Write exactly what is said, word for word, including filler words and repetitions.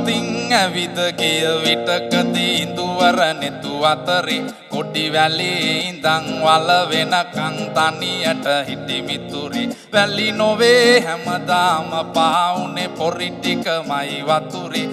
අතින් ඇවිද ගිය විටකදී ඉඳුවර නෙතු අතරේ කොඩි වැලේ ඉඳන් වල වෙනකන් තනියට හිටි මිතුරේ වැලි නොවේ හැමදාම පාවුනේ පොරි ටිකමයි වතුරේ